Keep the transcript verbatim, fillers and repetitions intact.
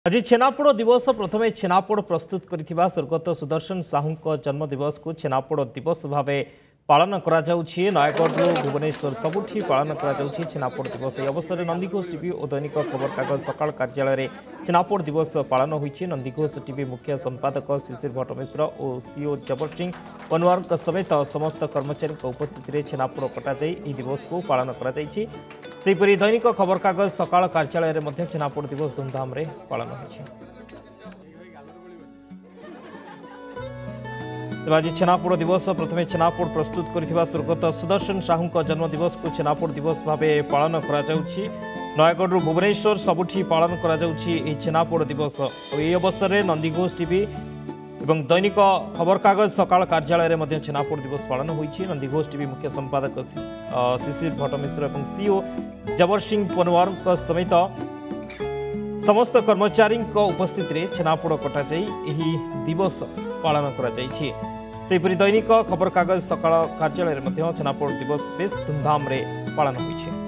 आज छेनापोड़ दिवस प्रथमे छेनापोड़ प्रस्तुत करथिबा स्वर्गत सुदर्शन साहू जन्म दिवस को छेनापोड़ दिवस भाव पालन करा जाउछि। नयगढ़ भुवनेश्वर सबुठी पालन करा जाउछि छेनापोड़ दिवस। यह अवसर में नंदीघोष टीवी और दैनिक खबर कागज सकाल कार्यालय छेनापोड़ दिवस पालन होइछि। नंदीघोष टीवी मुख्य संपादक शिशिर भट्ट मिश्र और सीओ जबर सिंह पनवार समेत समस्त कर्मचारी उपस्थित में छेनापोड़ कटा जाई एही दिवस को पालन करा जाइछि। सेहिपरि दैनिक खबर कागज सकाल कार्यालय में छेनापोड़ दिवस धूमधाम रे पालन होइछि। आज छेनापोड़ दिवस प्रथमे छेनापोड़ प्रस्तुत करथिबा स्वर्गत सुदर्शन साहू जन्म दिवस को छेनापोड़ दिवस भाव पालन करा जाउछि। नयगढ़ भुवनेश्वर सबुठी पालन करा जाउछि एही छेनापोड़ दिवस। एही अवसर में नंदीघोष टीवी एवं दैनिक खबर कागज सकाल कार्यालय में छेनापोड़ दिवस पालन होइछि। नंदीघोष टीवी मुख्य संपादक शिशिर भट्ट मिश्र और सीओ जबर सिंह पनवार समेत समस्त कर्मचारी उपस्थित रे छेनापोड़ कटा जाई एही दिवस पालन करा जाइछि। सेहिपरि दैनिक खबर कागज सकाल कार्यालय में छेनापोड़ दिवस बेस धूमधाम रे पालन होइछि।